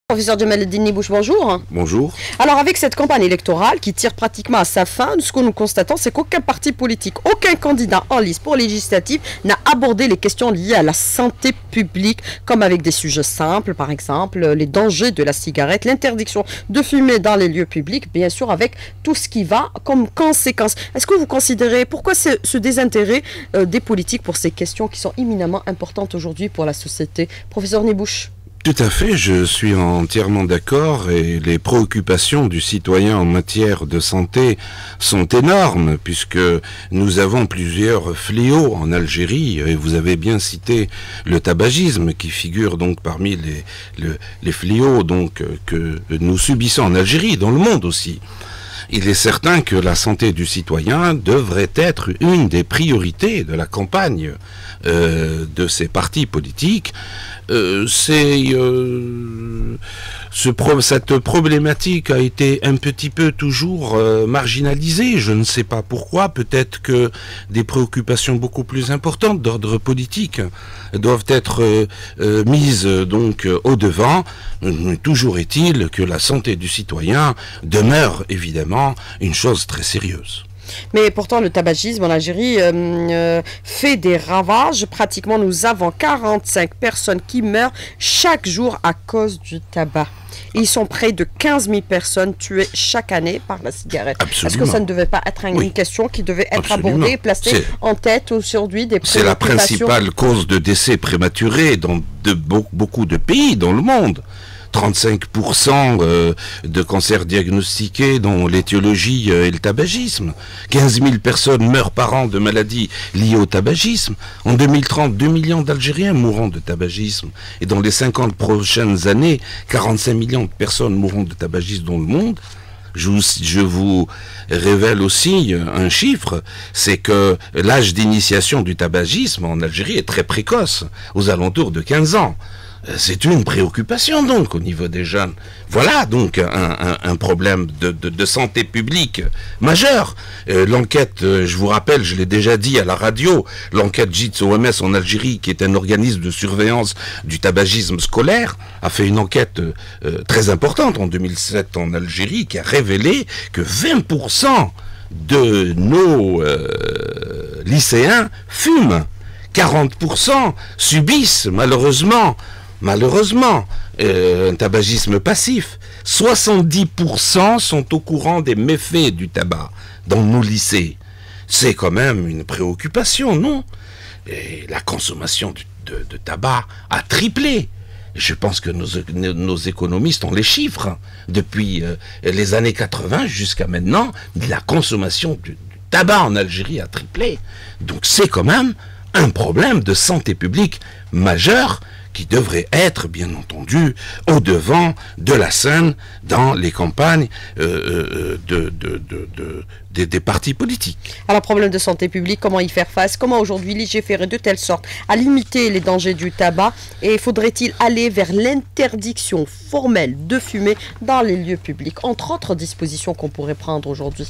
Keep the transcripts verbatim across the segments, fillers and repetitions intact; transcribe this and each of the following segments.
Professeur Djamaleddine Nibouche, bonjour. Bonjour. Alors avec cette campagne électorale qui tire pratiquement à sa fin, ce que nous constatons, c'est qu'aucun parti politique, aucun candidat en lice pour législative n'a abordé les questions liées à la santé publique, comme avec des sujets simples, par exemple les dangers de la cigarette, l'interdiction de fumer dans les lieux publics, bien sûr avec tout ce qui va comme conséquence. Est-ce que vous considérez, pourquoi ce, ce désintérêt euh, des politiques pour ces questions qui sont éminemment importantes aujourd'hui pour la société? Professeur Nibouche. Tout à fait, je suis entièrement d'accord et les préoccupations du citoyen en matière de santé sont énormes puisque nous avons plusieurs fléaux en Algérie et vous avez bien cité le tabagisme qui figure donc parmi les, le, les fléaux donc, que nous subissons en Algérie, dans le monde aussi. Il est certain que la santé du citoyen devrait être une des priorités de la campagne euh, de ces partis politiques. Euh, c'est euh, ce pro cette problématique a été un petit peu toujours euh, marginalisée. Je ne sais pas pourquoi. Peut-être que des préoccupations beaucoup plus importantes d'ordre politique doivent être euh, euh, mises donc euh, au devant. Euh, toujours est-il que la santé du citoyen demeure évidemment une chose très sérieuse. Mais pourtant, le tabagisme en Algérie euh, euh, fait des ravages. Pratiquement, nous avons quarante-cinq personnes qui meurent chaque jour à cause du tabac. Ils sont près de quinze mille personnes tuées chaque année par la cigarette. Est-ce que ça ne devait pas être une oui. question qui devait être Absolument. abordée et placée en tête aujourd'hui des préoccupations? C'est la principale cause de décès prématurés dans de be beaucoup de pays dans le monde. trente-cinq pour cent euh, de cancers diagnostiqués dont l'étiologie euh, est le tabagisme. quinze mille personnes meurent par an de maladies liées au tabagisme. En deux mille trente, deux millions d'Algériens mourront de tabagisme. Et dans les cinquante prochaines années, quarante-cinq millions de personnes mourront de tabagisme dans le monde. Je vous, je vous révèle aussi un chiffre, c'est que l'âge d'initiation du tabagisme en Algérie est très précoce, aux alentours de quinze ans. C'est une préoccupation donc au niveau des jeunes. Voilà donc un, un, un problème de, de, de santé publique majeur. Euh, l'enquête, euh, je vous rappelle, je l'ai déjà dit à la radio, l'enquête J I T S O M S en Algérie, qui est un organisme de surveillance du tabagisme scolaire, a fait une enquête euh, très importante en deux mille sept en Algérie, qui a révélé que vingt pour cent de nos euh, lycéens fument. quarante pour cent subissent malheureusement Malheureusement, euh, un tabagisme passif. soixante-dix pour cent sont au courant des méfaits du tabac dans nos lycées. C'est quand même une préoccupation, non? Et la consommation de, de, de tabac a triplé. Je pense que nos, nos économistes ont les chiffres. Depuis euh, les années quatre-vingt jusqu'à maintenant, la consommation du, du tabac en Algérie a triplé. Donc c'est quand même un problème de santé publique majeur qui devrait être, bien entendu, au devant de la scène dans les campagnes euh, de, de, de, de, de, des partis politiques. Alors, problème de santé publique, comment y faire face? Comment aujourd'hui légiférer de telle sorte à limiter les dangers du tabac? Et faudrait-il aller vers l'interdiction formelle de fumer dans les lieux publics, entre autres dispositions qu'on pourrait prendre aujourd'hui?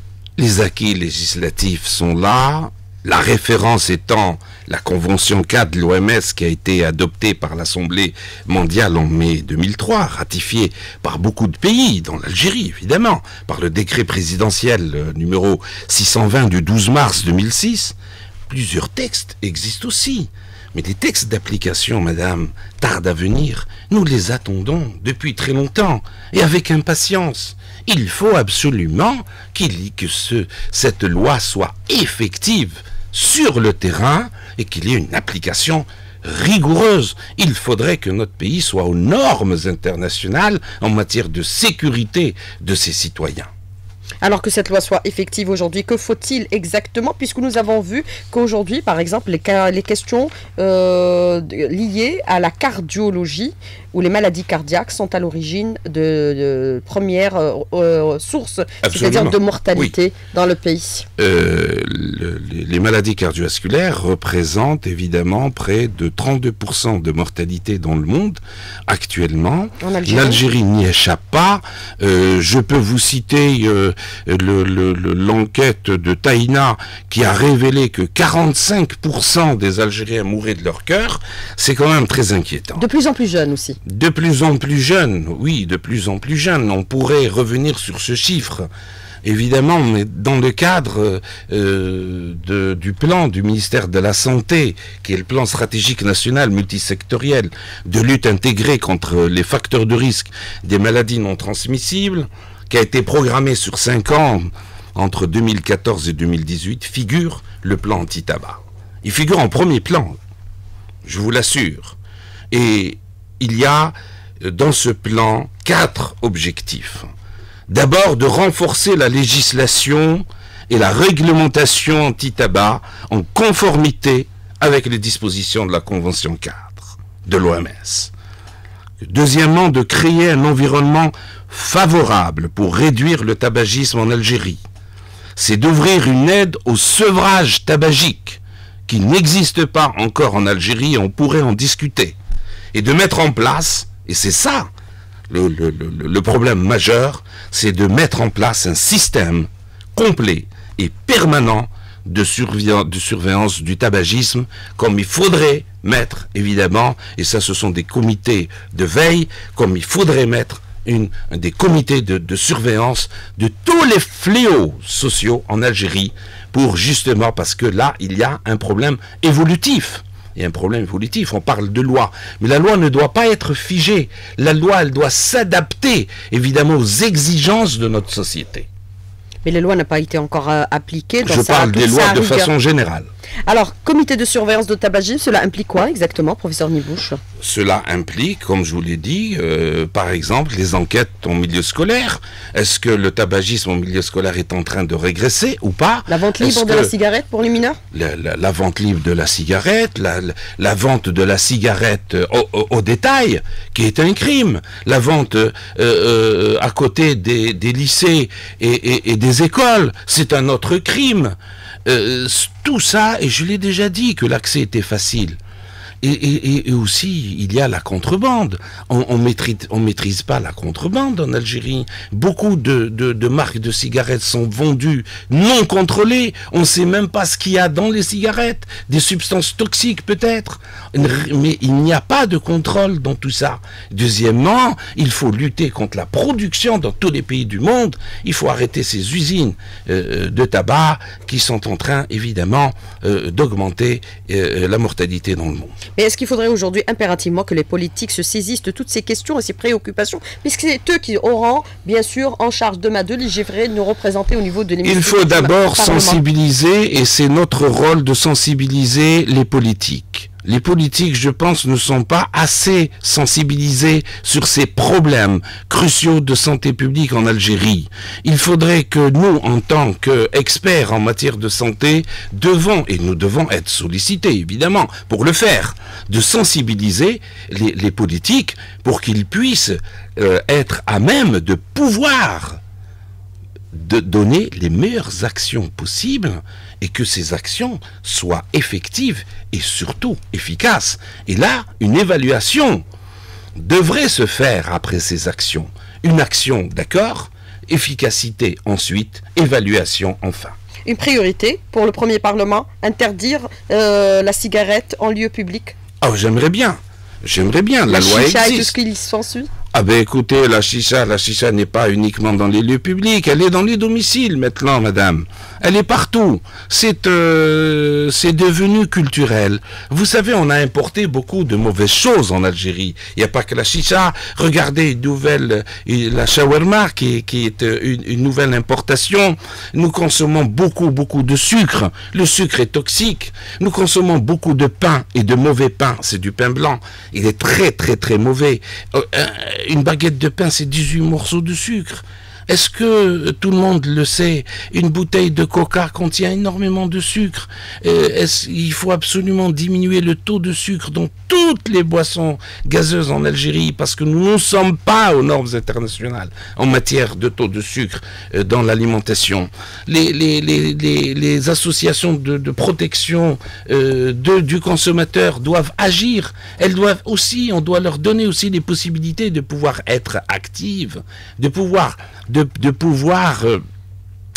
Les acquis législatifs sont là. La référence étant la Convention cadre de l'O M S qui a été adoptée par l'Assemblée mondiale en mai deux mille trois, ratifiée par beaucoup de pays, dans l'Algérie évidemment, par le décret présidentiel euh, numéro six cent vingt du douze mars deux mille six. Plusieurs textes existent aussi. Mais les textes d'application, madame, tardent à venir. Nous les attendons depuis très longtemps et avec impatience. Il faut absolument qu'il que ce, cette loi soit effective sur le terrain et qu'il y ait une application rigoureuse. Il faudrait que notre pays soit aux normes internationales en matière de sécurité de ses citoyens. Alors que cette loi soit effective aujourd'hui, que faut-il exactement? Puisque nous avons vu qu'aujourd'hui, par exemple, les, les questions euh, liées à la cardiologie ou les maladies cardiaques sont à l'origine de, de premières euh, sources, c'est-à-dire de mortalité oui. dans le pays. Euh, le, les maladies cardiovasculaires représentent évidemment près de trente-deux pour cent de mortalité dans le monde actuellement. L'Algérie n'y échappe pas. Euh, je peux vous citer euh, l'enquête de Taïna qui a révélé que quarante-cinq pour cent des Algériens mouraient de leur cœur, c'est quand même très inquiétant. De plus en plus jeunes aussi. De plus en plus jeunes, oui, de plus en plus jeunes. On pourrait revenir sur ce chiffre. Évidemment, mais dans le cadre euh, de, du plan du ministère de la Santé, qui est le plan stratégique national multisectoriel de lutte intégrée contre les facteurs de risque des maladies non transmissibles, qui a été programmé sur cinq ans, entre deux mille quatorze et deux mille dix-huit, figure le plan anti-tabac. Il figure en premier plan, je vous l'assure. Et il y a dans ce plan quatre objectifs. D'abord, de renforcer la législation et la réglementation anti-tabac en conformité avec les dispositions de la Convention cadre de l'O M S. Deuxièmement, de créer un environnement favorable pour réduire le tabagisme en Algérie. C'est d'ouvrir une aide au sevrage tabagique qui n'existe pas encore en Algérie, on pourrait en discuter. Et de mettre en place, et c'est ça, Le, le, le, le problème majeur, c'est de mettre en place un système complet et permanent de, de surveillance du tabagisme, comme il faudrait mettre, évidemment, et ça ce sont des comités de veille, comme il faudrait mettre une, des comités de, de surveillance de tous les fléaux sociaux en Algérie, pour justement, parce que là, il y a un problème évolutif. Il y a un problème évolutif, on parle de loi. Mais la loi ne doit pas être figée. La loi, elle doit s'adapter, évidemment, aux exigences de notre société. Mais les lois n'ont pas été encore euh, appliquées. Dans Je sa, parle des lois de façon générale. Alors, comité de surveillance de tabagisme, cela implique quoi exactement, professeur Nibouche? Cela implique, comme je vous l'ai dit, euh, par exemple, les enquêtes en milieu scolaire. Est-ce que le tabagisme en milieu scolaire est en train de régresser ou pas? La vente libre de la cigarette pour les mineurs? la, la, la vente libre de la cigarette, la, la, la vente de la cigarette au, au, au détail, qui est un crime. La vente euh, euh, à côté des, des lycées et, et, et des écoles, c'est un autre crime. Euh, tout ça, et je l'ai déjà dit que l'accès était facile. Et, et, et aussi, il y a la contrebande. On on maîtrise, on maîtrise pas la contrebande en Algérie. Beaucoup de, de, de marques de cigarettes sont vendues non contrôlées. On ne sait même pas ce qu'il y a dans les cigarettes. Des substances toxiques peut-être. Mais il n'y a pas de contrôle dans tout ça. Deuxièmement, il faut lutter contre la production dans tous les pays du monde. Il faut arrêter ces usines euh, de tabac qui sont en train, évidemment, euh, d'augmenter euh, la mortalité dans le monde. Mais est-ce qu'il faudrait aujourd'hui impérativement que les politiques se saisissent de toutes ces questions et ces préoccupations, puisque c'est eux qui auront, bien sûr, en charge demain de légiférer, de nous représenter au niveau de l'hémicycle? Il faut d'abord sensibiliser, et c'est notre rôle de sensibiliser les politiques. Les politiques, je pense, ne sont pas assez sensibilisés sur ces problèmes cruciaux de santé publique en Algérie. Il faudrait que nous, en tant qu'experts en matière de santé, devons, et nous devons être sollicités, évidemment, pour le faire, de sensibiliser les, les politiques pour qu'ils puissent euh, être à même de pouvoir de donner les meilleures actions possibles et que ces actions soient effectives et surtout efficaces. Et là, une évaluation devrait se faire après ces actions. Une action, d'accord, efficacité ensuite, évaluation enfin. Une priorité pour le premier Parlement, interdire euh, la cigarette en lieu public? Oh, j'aimerais bien. J'aimerais bien. La, la loi chicha existe. Et tout ce qui s'ensuit? Ah ben écoutez, la chicha, la chicha n'est pas uniquement dans les lieux publics, elle est dans les domiciles maintenant, madame. Elle est partout. C'est euh, c'est devenu culturel. Vous savez, on a importé beaucoup de mauvaises choses en Algérie. Il n'y a pas que la chicha. Regardez une nouvelle, la shawarma qui, qui est une, une nouvelle importation. Nous consommons beaucoup, beaucoup de sucre. Le sucre est toxique. Nous consommons beaucoup de pain et de mauvais pain. C'est du pain blanc. Il est très, très, très mauvais. Euh, Une baguette de pain, c'est dix-huit morceaux de sucre. Est-ce que tout le monde le sait? Une bouteille de coca contient énormément de sucre. Est-ce, il faut absolument diminuer le taux de sucre dans toutes les boissons gazeuses en Algérie parce que nous ne sommes pas aux normes internationales en matière de taux de sucre dans l'alimentation. Les, les, les, les, les associations de, de protection euh, de, du consommateur doivent agir. Elles doivent aussi, on doit leur donner aussi les possibilités de pouvoir être actives, de pouvoir... de, de pouvoir euh,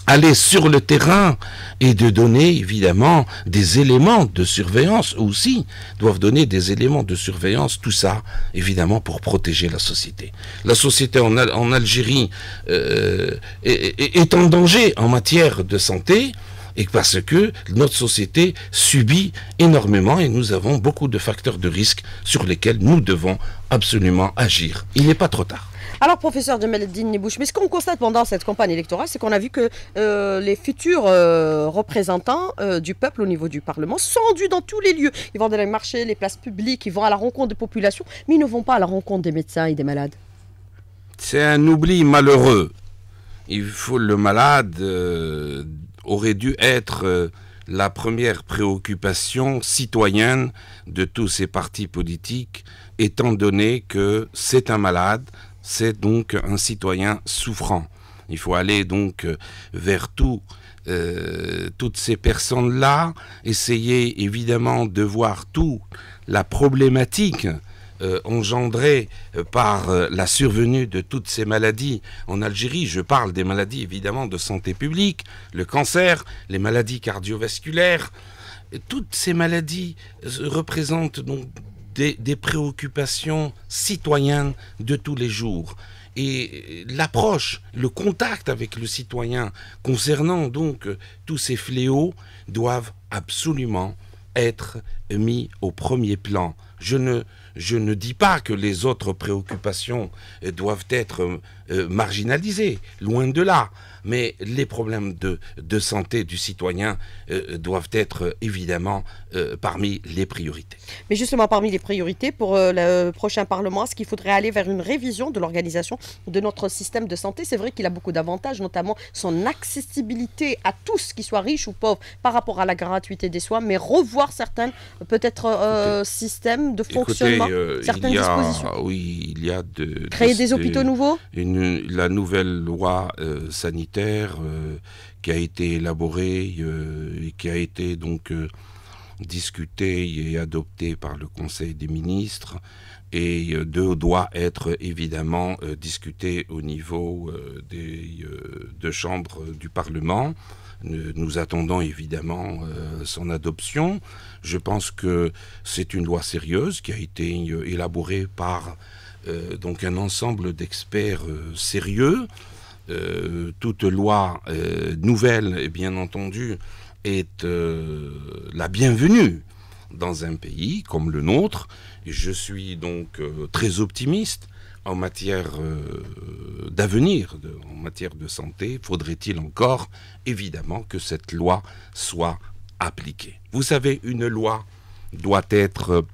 aller sur le terrain et de donner évidemment des éléments de surveillance aussi, doivent donner des éléments de surveillance, tout ça évidemment pour protéger la société. La société en, Al en Algérie euh, est, est, est en danger en matière de santé, et parce que notre société subit énormément et nous avons beaucoup de facteurs de risque sur lesquels nous devons absolument agir. Il n'est pas trop tard. Alors, professeur Djamel-Eddine Nebouche, mais ce qu'on constate pendant cette campagne électorale, c'est qu'on a vu que euh, les futurs euh, représentants euh, du peuple au niveau du Parlement sont rendus dans tous les lieux. Ils vont dans les marchés, les places publiques, ils vont à la rencontre des populations, mais ils ne vont pas à la rencontre des médecins et des malades. C'est un oubli malheureux. Il faut le malade euh, aurait dû être euh, la première préoccupation citoyenne de tous ces partis politiques, étant donné que c'est un malade, c'est donc un citoyen souffrant. Il faut aller donc vers tout, euh, toutes ces personnes-là, essayer évidemment de voir toute la problématique euh, engendrée par euh, la survenue de toutes ces maladies en Algérie. Je parle des maladies évidemment de santé publique, le cancer, les maladies cardiovasculaires. Toutes ces maladies représentent donc Des, des préoccupations citoyennes de tous les jours. Et l'approche, le contact avec le citoyen concernant donc tous ces fléaux doivent absolument être mis au premier plan. Je ne, je ne dis pas que les autres préoccupations doivent être euh, marginalisées, loin de là. Mais les problèmes de, de santé du citoyen euh, doivent être évidemment euh, parmi les priorités. Mais justement, parmi les priorités pour euh, le prochain Parlement, est-ce qu'il faudrait aller vers une révision de l'organisation de notre système de santé? C'est vrai qu'il a beaucoup d'avantages, notamment son accessibilité à tous, qu'ils soient riches ou pauvres, par rapport à la gratuité des soins, mais revoir certains, peut-être, euh, systèmes de fonctionnement, écoutez, euh, certaines il y a, dispositions. Oui, il y a de... Créer de, des hôpitaux de, nouveaux une, La nouvelle loi euh, sanitaire Euh, qui a été élaboré euh, et qui a été donc euh, discuté et adopté par le Conseil des ministres et euh, de, doit être évidemment euh, discuté au niveau euh, des euh, deux chambres du Parlement. Nous, nous attendons évidemment euh, son adoption. Je pense que c'est une loi sérieuse qui a été euh, élaborée par euh, donc un ensemble d'experts euh, sérieux. Euh, toute loi euh, nouvelle, bien entendu, est euh, la bienvenue dans un pays comme le nôtre. Et je suis donc euh, très optimiste en matière euh, d'avenir, en matière de santé. Faudrait-il encore, évidemment, que cette loi soit appliquée. Vous savez, une loi doit être,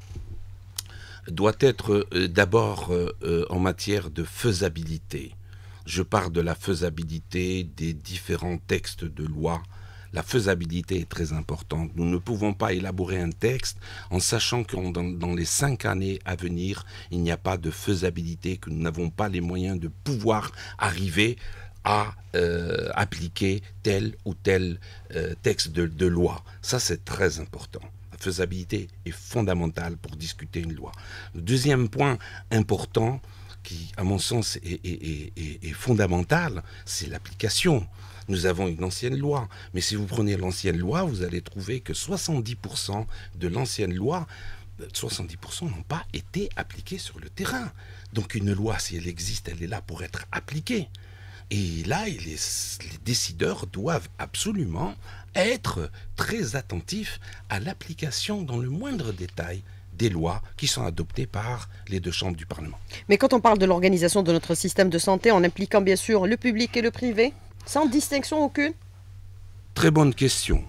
doit être euh, d'abord euh, en matière de faisabilité. Je parle de la faisabilité des différents textes de loi. La faisabilité est très importante. Nous ne pouvons pas élaborer un texte en sachant que dans, dans les cinq années à venir, il n'y a pas de faisabilité, que nous n'avons pas les moyens de pouvoir arriver à euh, appliquer tel ou tel euh, texte de, de loi. Ça, c'est très important. La faisabilité est fondamentale pour discuter une loi. Le deuxième point important, qui, à mon sens, est, est, est, est fondamental, c'est l'application. Nous avons une ancienne loi, mais si vous prenez l'ancienne loi, vous allez trouver que soixante-dix pour cent de l'ancienne loi, soixante-dix pour cent n'ont pas été appliqués sur le terrain. Donc une loi, si elle existe, elle est là pour être appliquée. Et là, les, les décideurs doivent absolument être très attentifs à l'application dans le moindre détail des lois qui sont adoptées par les deux chambres du Parlement. Mais quand on parle de l'organisation de notre système de santé, en impliquant bien sûr le public et le privé, sans distinction aucune? Très bonne question.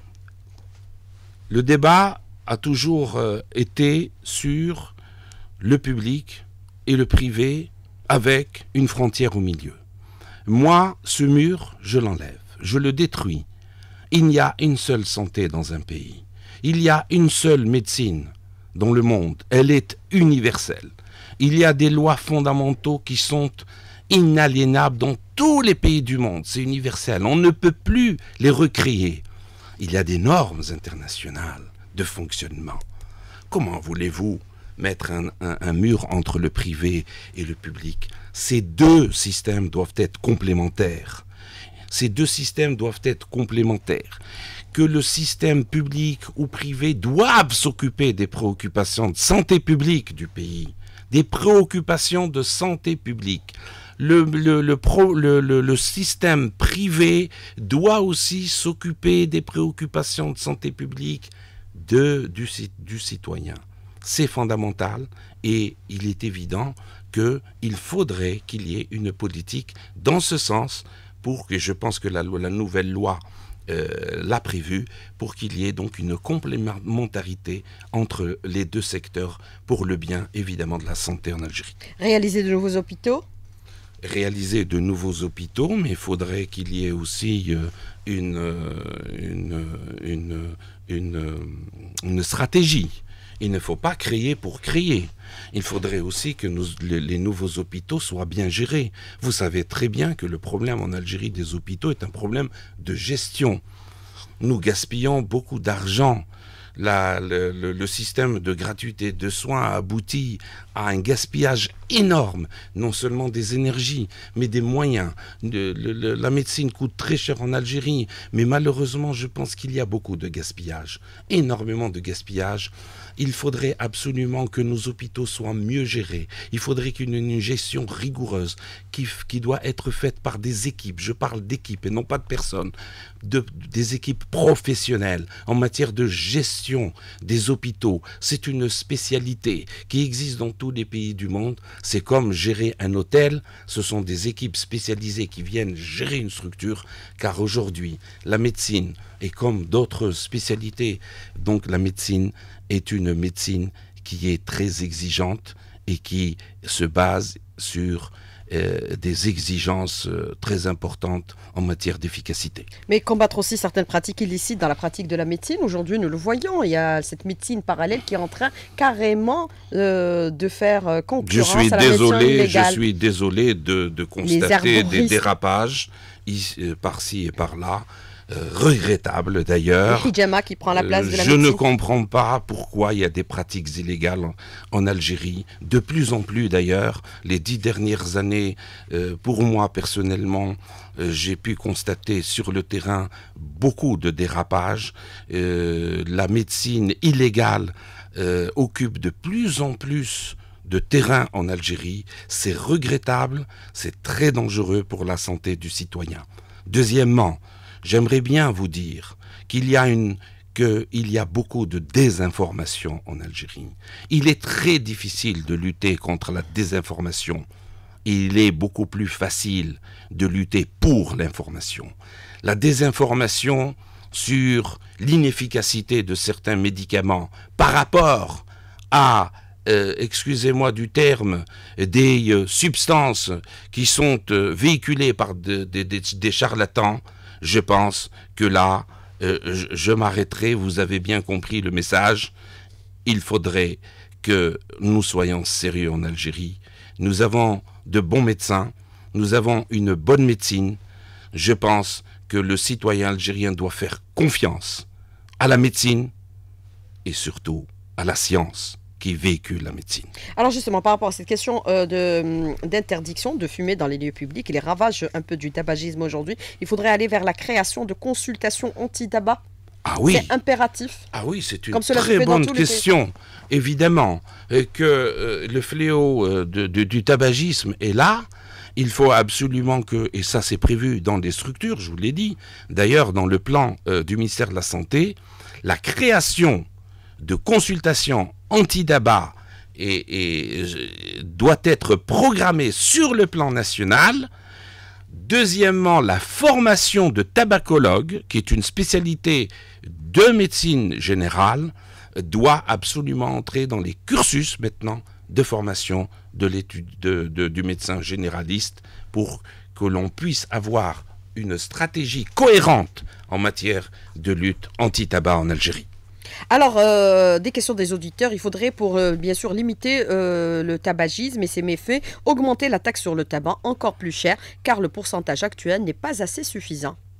Le débat a toujours euh, été sur le public et le privé avec une frontière au milieu. Moi, ce mur, je l'enlève, je le détruis. Il y a une seule santé dans un pays. Il y a une seule médecine dans le monde. Elle est universelle. Il y a des lois fondamentaux qui sont inaliénables dans tous les pays du monde. C'est universel. On ne peut plus les recréer. Il y a des normes internationales de fonctionnement. Comment voulez-vous mettre un, un, un mur entre le privé et le public? Ces deux systèmes doivent être complémentaires. ces deux systèmes doivent être complémentaires, que le système public ou privé doivent s'occuper des préoccupations de santé publique du pays, des préoccupations de santé publique. Le, le, le, pro, le, le, le système privé doit aussi s'occuper des préoccupations de santé publique de, du, du citoyen. C'est fondamental et il est évident qu'il faudrait qu'il y ait une politique dans ce sens pour que je pense que la, la nouvelle loi euh, l'a prévu pour qu'il y ait donc une complémentarité entre les deux secteurs pour le bien évidemment de la santé en Algérie. Réaliser de nouveaux hôpitaux ? Réaliser de nouveaux hôpitaux, mais il faudrait qu'il y ait aussi euh, une, euh, une, une, une, une stratégie. Il ne faut pas créer pour créer. Il faudrait aussi que nous, les, les nouveaux hôpitaux soient bien gérés. Vous savez très bien que le problème en Algérie des hôpitaux est un problème de gestion. Nous gaspillons beaucoup d'argent. La, le, le, le système de gratuité de soins a abouti à un gaspillage énorme, non seulement des énergies, mais des moyens. Le, le, la médecine coûte très cher en Algérie, mais malheureusement, je pense qu'il y a beaucoup de gaspillage, énormément de gaspillage. Il faudrait absolument que nos hôpitaux soient mieux gérés. Il faudrait qu'une une gestion rigoureuse qui, qui doit être faite par des équipes, je parle d'équipes et non pas de personnes, de, des équipes professionnelles en matière de gestion des hôpitaux. C'est une spécialité qui existe dans tous les pays du monde. C'est comme gérer un hôtel. Ce sont des équipes spécialisées qui viennent gérer une structure, car aujourd'hui, la médecine est comme d'autres spécialités. Donc la médecine est une médecine qui est très exigeante et qui se base sur euh, des exigences euh, très importantes en matière d'efficacité. Mais combattre aussi certaines pratiques illicites dans la pratique de la médecine, aujourd'hui nous le voyons, il y a cette médecine parallèle qui est en train carrément euh, de faire concurrence je suis à la désolé, médecine illégale. Je suis désolé de, de constater des dérapages euh, par-ci et par-là. Euh, regrettable d'ailleurs. Le hijama qui prend la place de la Je médecine. ne comprends pas pourquoi il y a des pratiques illégales en, en Algérie. De plus en plus d'ailleurs, les dix dernières années, euh, pour moi personnellement, euh, j'ai pu constater sur le terrain beaucoup de dérapages. Euh, la médecine illégale euh, occupe de plus en plus de terrain en Algérie. C'est regrettable, c'est très dangereux pour la santé du citoyen. Deuxièmement, j'aimerais bien vous dire qu'il y a une, qu'il y a beaucoup de désinformation en Algérie. Il est très difficile de lutter contre la désinformation. Il est beaucoup plus facile de lutter pour l'information. La désinformation sur l'inefficacité de certains médicaments par rapport à Euh, excusez-moi du terme, des euh, substances qui sont euh, véhiculées par de, de, de, des charlatans, je pense que là, euh, je, je m'arrêterai, vous avez bien compris le message. Il faudrait que nous soyons sérieux en Algérie. Nous avons de bons médecins, nous avons une bonne médecine. Je pense que le citoyen algérien doit faire confiance à la médecine et surtout à la science qui véhicule la médecine. Alors justement, par rapport à cette question euh, de, d'interdiction de fumer dans les lieux publics et les ravages un peu du tabagisme aujourd'hui, il faudrait aller vers la création de consultations anti-tabac. Ah oui. C'est impératif. Ah oui, c'est une Comme cela très se fait dans bonne tous les question. Évidemment euh, que euh, le fléau euh, de, de, du tabagisme est là. Il faut absolument que, et ça c'est prévu dans des structures, je vous l'ai dit, d'ailleurs dans le plan euh, du ministère de la Santé, la création de consultations anti-tabac et, et, doit être programmée sur le plan national. Deuxièmement, la formation de tabacologues, qui est une spécialité de médecine générale, doit absolument entrer dans les cursus maintenant de formation de l'étude de, de, du médecin généraliste pour que l'on puisse avoir une stratégie cohérente en matière de lutte anti-tabac en Algérie. Alors, euh, des questions des auditeurs, il faudrait pour euh, bien sûr limiter euh, le tabagisme et ses méfaits, augmenter la taxe sur le tabac encore plus cher, car le pourcentage actuel n'est pas assez suffisant.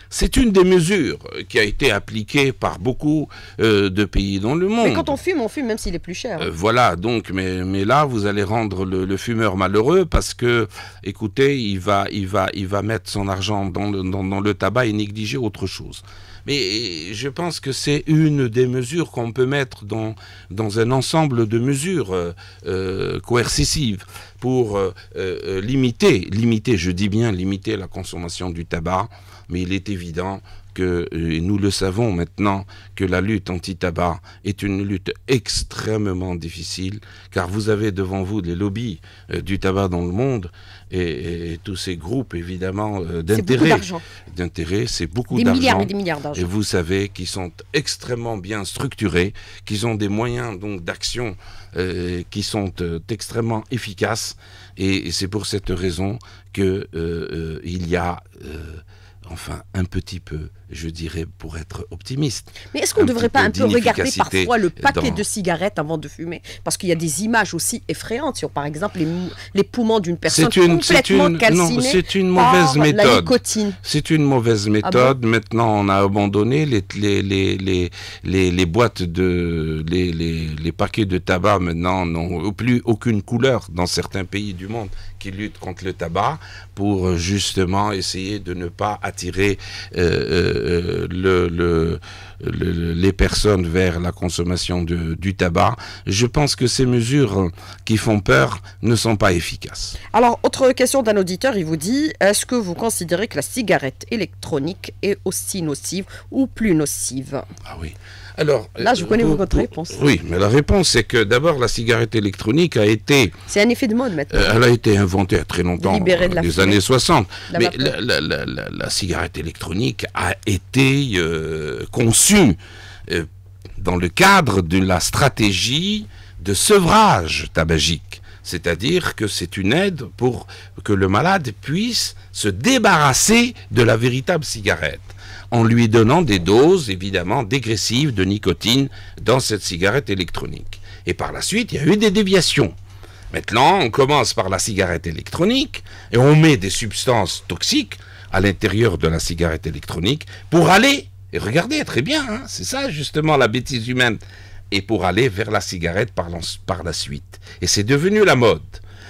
C'est une des mesures qui a été appliquée par beaucoup euh, de pays dans le monde. Mais quand on fume, on fume même s'il est plus cher. Euh, voilà, donc, mais, mais là, vous allez rendre le, le fumeur malheureux parce que, écoutez, il va, il va, il va mettre son argent dans le, dans, dans le tabac et négliger autre chose. Mais je pense que c'est une des mesures qu'on peut mettre dans, dans un ensemble de mesures euh, euh, coercitives pour euh, euh, limiter, limiter, je dis bien limiter la consommation du tabac, mais il est évident que, et nous le savons maintenant, que la lutte anti-tabac est une lutte extrêmement difficile, car vous avez devant vous les lobbies euh, du tabac dans le monde, et, et tous ces groupes, évidemment, euh, d'intérêt. D'intérêt, c'est beaucoup d'argent. Des milliards et des milliards d'argent. Et vous savez qu'ils sont extrêmement bien structurés, qu'ils ont des moyens donc d'action euh, qui sont euh, extrêmement efficaces, et, et c'est pour cette raison que euh, euh, il y a... Euh, enfin, un petit peu, je dirais, pour être optimiste. Mais est-ce qu'on ne devrait pas un peu regarder parfois le paquet dans... de cigarettes avant de fumer? Parce qu'il y a des images aussi effrayantes sur, par exemple, les, les poumons d'une personne une, complètement une, calcinée c'est une mauvaise par méthode. la nicotine. C'est une mauvaise méthode. Ah bon? Maintenant, on a abandonné les, les, les, les, les, les boîtes de... Les, les, les paquets de tabac, maintenant, n'ont plus aucune couleur dans certains pays du monde qui luttent contre le tabac pour justement essayer de ne pas attirer euh, euh, le, le, le, les personnes vers la consommation de, du tabac. Je pense que ces mesures qui font peur ne sont pas efficaces. Alors, autre question d'un auditeur, il vous dit, est-ce que vous considérez que la cigarette électronique est aussi nocive ou plus nocive? Ah oui. Alors, là, je connais euh, votre réponse. Oui, mais la réponse, c'est que d'abord, la cigarette électronique a été... C'est un effet de mode maintenant. Euh, elle a été inventée à très longtemps, dans les fumée. années soixante. La mais la, la, la, la, la cigarette électronique a été euh, conçue euh, dans le cadre de la stratégie de sevrage tabagique. C'est-à-dire que c'est une aide pour que le malade puisse se débarrasser de la véritable cigarette, en lui donnant des doses, évidemment, dégressives de nicotine dans cette cigarette électronique. Et par la suite, il y a eu des déviations. Maintenant, on commence par la cigarette électronique et on met des substances toxiques à l'intérieur de la cigarette électronique pour aller, et regardez très bien, hein, c'est ça justement la bêtise humaine, et pour aller vers la cigarette par la, par la suite. Et c'est devenu la mode.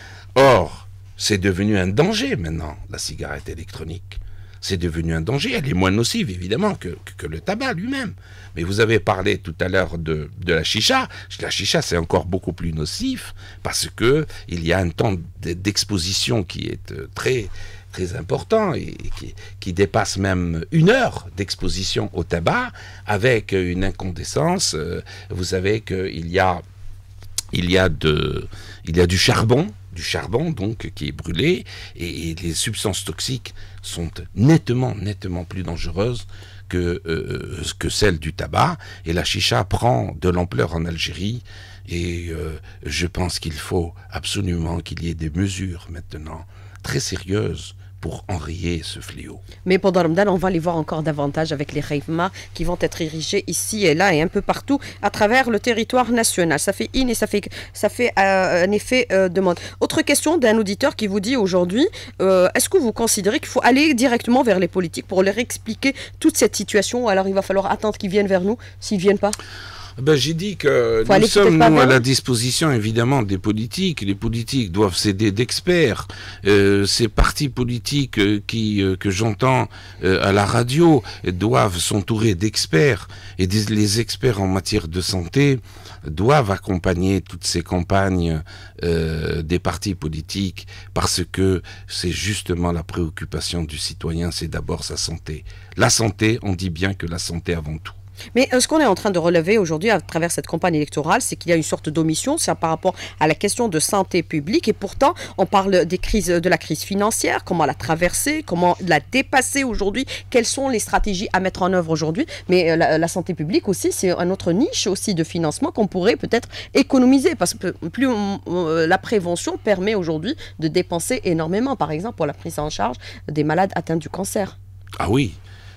Or, c'est devenu un danger maintenant, la cigarette électronique. C'est devenu un danger. Elle est moins nocive, évidemment, que, que, que le tabac lui-même. Mais vous avez parlé tout à l'heure de, de la chicha. La chicha, c'est encore beaucoup plus nocif parce que il y a un temps d'exposition qui est très, très important et qui, qui dépasse même une heure d'exposition au tabac avec une incandescence. Vous savez qu'il y a, il y a, de, il y a du charbon. du charbon donc qui est brûlé et, et les substances toxiques sont nettement nettement plus dangereuses que, euh, que celles du tabac, et la chicha prend de l'ampleur en Algérie et euh, je pense qu'il faut absolument qu'il y ait des mesures maintenant très sérieuses pour enrayer ce fléau. Mais pendant Ramadan, on va les voir encore davantage avec les Rayma qui vont être érigés ici et là et un peu partout à travers le territoire national. Ça fait in et ça fait, ça fait euh, un effet euh, de mode. Autre question d'un auditeur qui vous dit aujourd'hui, euh, est-ce que vous considérez qu'il faut aller directement vers les politiques pour leur expliquer toute cette situation, ou alors il va falloir attendre qu'ils viennent vers nous s'ils ne viennent pas? Ben, j'ai dit que nous sommes nous, à la disposition évidemment des politiques. Les politiques doivent s'aider d'experts. Euh, ces partis politiques euh, qui, euh, que j'entends euh, à la radio doivent s'entourer d'experts. Et des, les experts en matière de santé doivent accompagner toutes ces campagnes euh, des partis politiques, parce que c'est justement la préoccupation du citoyen, c'est d'abord sa santé. La santé, on dit bien que la santé avant tout. Mais euh, ce qu'on est en train de relever aujourd'hui à travers cette campagne électorale, c'est qu'il y a une sorte d'omission, c'est par rapport à la question de santé publique, et pourtant on parle des crises, de la crise financière, comment la traverser, comment la dépasser aujourd'hui, quelles sont les stratégies à mettre en œuvre aujourd'hui. Mais euh, la, la santé publique aussi, c'est une autre niche aussi de financement qu'on pourrait peut-être économiser, parce que plus on, on, la prévention permet aujourd'hui de dépenser énormément, par exemple pour la prise en charge des malades atteints du cancer. Ah oui.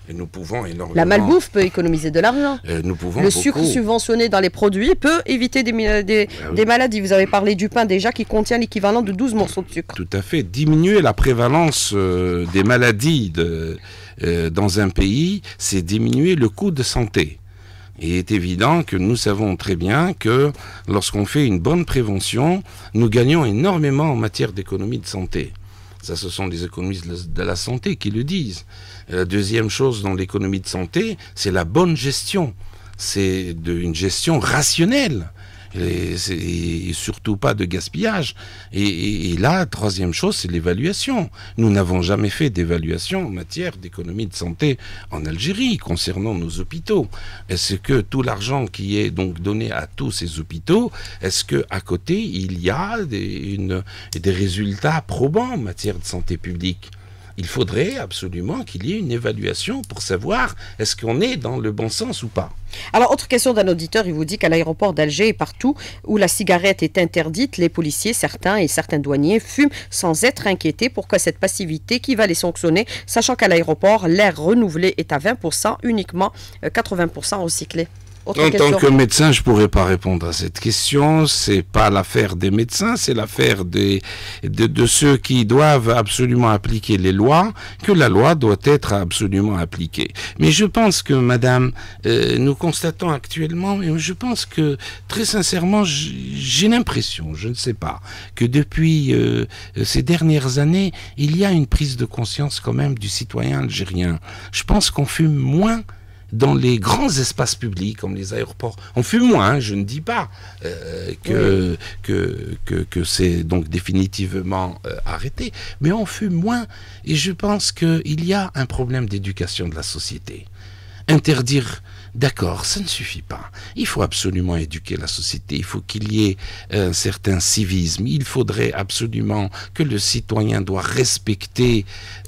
Et nous pouvons énormément... La malbouffe peut économiser de l'argent. Euh, nous pouvons Le beaucoup... sucre subventionné dans les produits peut éviter des, des, ah oui. des maladies. Vous avez parlé du pain déjà qui contient l'équivalent de douze morceaux de sucre. Tout à fait. Diminuer la prévalence euh, des maladies de, euh, dans un pays, c'est diminuer le coût de santé. Et il est évident que nous savons très bien que lorsqu'on fait une bonne prévention, nous gagnons énormément en matière d'économie de santé. Ça, ce sont les économistes de la santé qui le disent. La deuxième chose dans l'économie de santé, c'est la bonne gestion. C'est une gestion rationnelle. Et, et surtout pas de gaspillage. Et, et, et là, troisième chose, c'est l'évaluation. Nous n'avons jamais fait d'évaluation en matière d'économie de santé en Algérie concernant nos hôpitaux. Est-ce que tout l'argent qui est donc donné à tous ces hôpitaux, est-ce que à côté il y a des, une, des résultats probants en matière de santé publique? Il faudrait absolument qu'il y ait une évaluation pour savoir est-ce qu'on est dans le bon sens ou pas. Alors, autre question d'un auditeur, il vous dit qu'à l'aéroport d'Alger et partout où la cigarette est interdite, les policiers, certains et certains douaniers fument sans être inquiétés. Pourquoi cette passivité? Qui va les sanctionner? Sachant qu'à l'aéroport, l'air renouvelé est à vingt pour cent, uniquement quatre-vingts pour cent recyclé. Autre en question. tant que médecin, je ne pourrais pas répondre à cette question. C'est pas l'affaire des médecins, c'est l'affaire des de, de ceux qui doivent absolument appliquer les lois, que la loi doit être absolument appliquée. Mais je pense que, madame, euh, nous constatons actuellement, et je pense que, très sincèrement, j'ai l'impression, je ne sais pas, que depuis euh, ces dernières années, il y a une prise de conscience quand même du citoyen algérien. Je pense qu'on fume moins dans les grands espaces publics, comme les aéroports. On fume moins, hein, je ne dis pas euh, que, oui. que, que, que c'est donc définitivement euh, arrêté, mais on fume moins, et je pense qu'il y a un problème d'éducation de la société. Interdire, d'accord, ça ne suffit pas. Il faut absolument éduquer la société, il faut qu'il y ait un certain civisme, il faudrait absolument que le citoyen doit respecter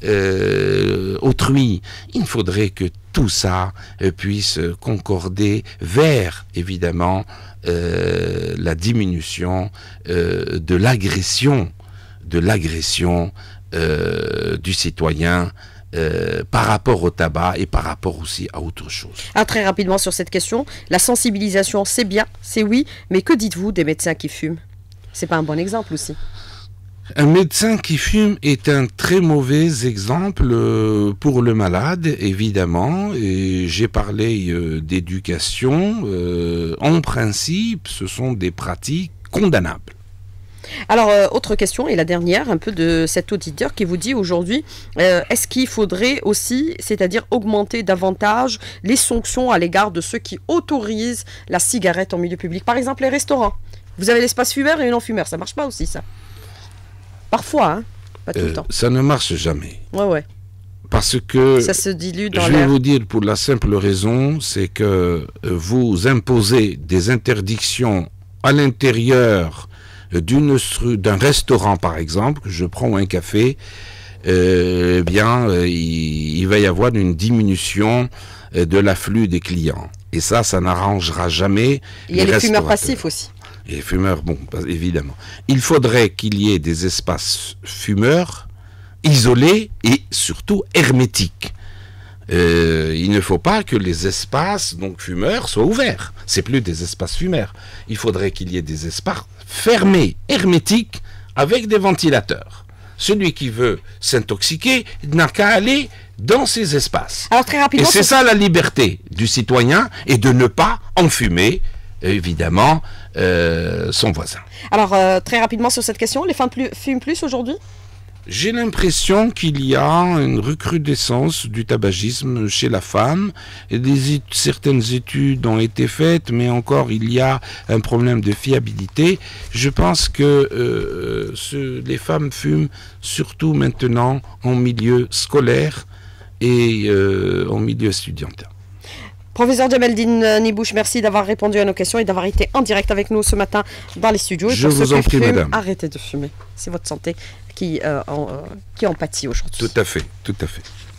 euh, autrui, il faudrait que tout ça euh, puisse concorder vers, évidemment, euh, la diminution euh, de l'agression, de l'agression euh, du citoyen euh, par rapport au tabac et par rapport aussi à autre chose. Ah, très rapidement sur cette question, la sensibilisation, c'est bien, c'est oui, mais que dites-vous des médecins qui fument? C'est pas un bon exemple aussi? Un médecin qui fume est un très mauvais exemple pour le malade, évidemment. Et j'ai parlé euh, d'éducation. Euh, en principe, ce sont des pratiques condamnables. Alors, euh, autre question, et la dernière, un peu de cet auditeur qui vous dit aujourd'hui, euh, est-ce qu'il faudrait aussi, c'est-à-dire augmenter davantage les sanctions à l'égard de ceux qui autorisent la cigarette en milieu public? Par exemple, les restaurants. Vous avez l'espace fumeur et non-fumeur, ça marche pas aussi, ça? Parfois, hein, pas tout euh, le temps. Ça ne marche jamais. Ouais, ouais. Parce que, ça se dilue dans je vais vous dire pour la simple raison, c'est que vous imposez des interdictions à l'intérieur d'une d'un restaurant, par exemple, je prends un café, euh, eh bien, euh, il, il va y avoir une diminution euh, de l'afflux des clients. Et ça, ça n'arrangera jamais. Il y a les, les fumeurs passifs aussi. Et les fumeurs, bon, évidemment. Il faudrait qu'il y ait des espaces fumeurs isolés et surtout hermétiques. Euh, il ne faut pas que les espaces donc fumeurs soient ouverts. C'est plus des espaces fumeurs. Il faudrait qu'il y ait des espaces fermés, hermétiques, avec des ventilateurs. Celui qui veut s'intoxiquer n'a qu'à aller dans ces espaces. Alors, très rapidement, et c'est ça la liberté du citoyen, et de ne pas enfumer, évidemment, euh, son voisin. Alors, euh, très rapidement sur cette question, les femmes plus, fument plus aujourd'hui? J'ai l'impression qu'il y a une recrudescence du tabagisme chez la femme. Et des, certaines études ont été faites, mais encore il y a un problème de fiabilité. Je pense que euh, ce, les femmes fument surtout maintenant en milieu scolaire et euh, en milieu étudiantin. Professeur Djamaldine Nibouche, merci d'avoir répondu à nos questions et d'avoir été en direct avec nous ce matin dans les studios. Et Je vous en prie, fument, madame. Arrêtez de fumer. C'est votre santé qui, euh, en, euh, qui en pâtit aujourd'hui. Tout à fait, tout à fait.